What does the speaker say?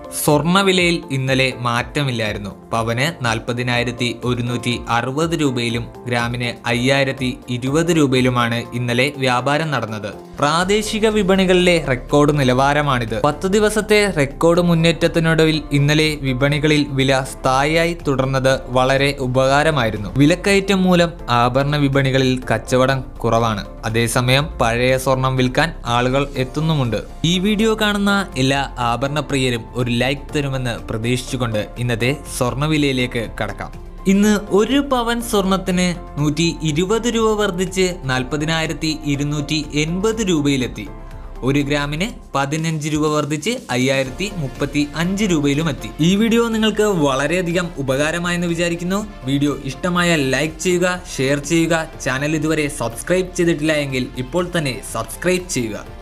സ്വർണ്ണവിലയിൽ ഇന്നലെ മാറ്റമില്ലായിരുന്നു. പവന് 40,160 രൂപയിലും ഗ്രാമിന് 5,020 രൂപയിലുമാണ് ഇന്നലെ വ്യാപാരം നടന്നത്. പ്രാദേശിക വിപണികളിലെ റെക്കോർഡ് നിലവാരമാണിത്. 10 ദിവസത്തെ റെക്കോർഡ് മുന്നേറ്റത്തിനൊടുവിൽ ഇന്നലെ വിപണികളിൽ വില സ്ഥായിയായി തുടർന്നത് വളരെ ഉപകാരമായിരുന്നു. വിലക്കയറ്റം മൂലം ആഭരണ വിപണികളിൽ കച്ചവടം കുറവാണ്. അതേസമയം പഴയ സ്വർണം വിൽക്കാൻ ആളുകൾ എത്തുന്നുമുണ്ട്. ഈ വീഡിയോ കാണുന്ന എല്ലാ ആഭരണ പ്രിയരും ഒരു ലൈക്ക് തരുമെന്ന് പ്രതീക്ഷിച്ചുകൊണ്ട് ഇന്നത്തെ സ്വർണ്ണവിലയിലേക്ക് കടക്കാം. ഇന്ന് ഒരു പവൻ സ്വർണത്തിന് 120 രൂപ വർദ്ധിച്ച് 40,280 രൂപയിലെത്തി. 1 ഗ്രാമിന് 15 രൂപ വർദ്ധിച്ച് 5,035 രൂപയിലും എത്തി. ഈ വീഡിയോ നിങ്ങൾക്ക് വളരെയധികം ഉപകാരമായെന്ന് വിചാരിക്കുന്നു. വീഡിയോ ഇഷ്ടമായാൽ ലൈക്ക് ചെയ്യുക, ഷെയർ ചെയ്യുക. ചാനൽ ഇതുവരെ സബ്സ്ക്രൈബ് ചെയ്തിട്ടില്ല എങ്കിൽ ഇപ്പോൾ തന്നെ സബ്സ്ക്രൈബ് ചെയ്യുക.